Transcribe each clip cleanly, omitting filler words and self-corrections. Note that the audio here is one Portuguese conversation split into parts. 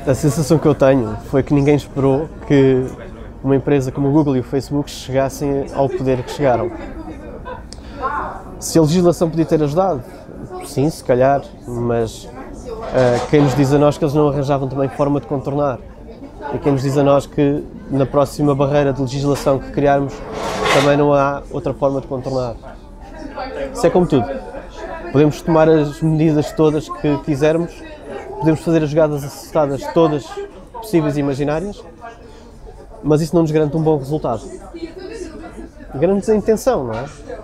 A sensação que eu tenho foi que ninguém esperou que uma empresa como o Google e o Facebook chegassem ao poder que chegaram. Se a legislação podia ter ajudado, sim, se calhar, mas quem nos diz a nós que eles não arranjavam também forma de contornar? E quem nos diz a nós que na próxima barreira de legislação que criarmos também não há outra forma de contornar? Isso é como tudo. Podemos tomar as medidas todas que quisermos, podemos fazer as jogadas acertadas todas possíveis e imaginárias, mas isso não nos garante um bom resultado. Garante-nos a intenção, não é?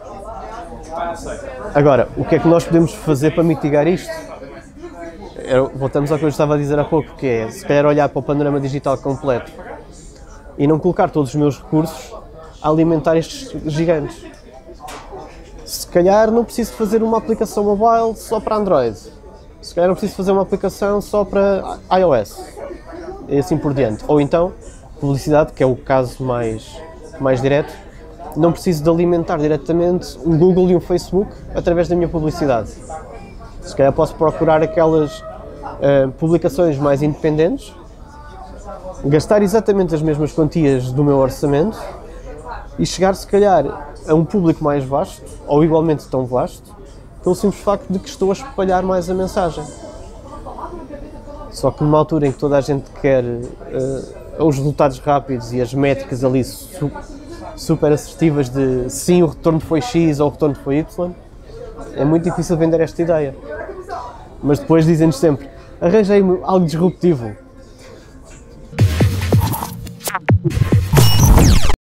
Agora, o que é que nós podemos fazer para mitigar isto? Voltamos ao que eu estava a dizer há pouco, que é, se calhar, olhar para o panorama digital completo e não colocar todos os meus recursos a alimentar estes gigantes. Se calhar não preciso fazer uma aplicação mobile só para Android. Se calhar não preciso fazer uma aplicação só para iOS. E assim por diante. Ou então, publicidade, que é o caso mais direto, não preciso de alimentar diretamente um Google e um Facebook através da minha publicidade. Se calhar posso procurar aquelas publicações mais independentes, gastar exatamente as mesmas quantias do meu orçamento e chegar, se calhar, a um público mais vasto, ou igualmente tão vasto, pelo simples facto de que estou a espalhar mais a mensagem. Só que numa altura em que toda a gente quer os resultados rápidos e as métricas ali super assertivas de sim, o retorno foi X ou o retorno foi Y, é muito difícil vender esta ideia. Mas depois dizem-nos sempre, arranjei-me algo disruptivo.